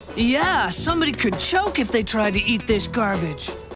Yeah, somebody could choke if they tried to eat this garbage.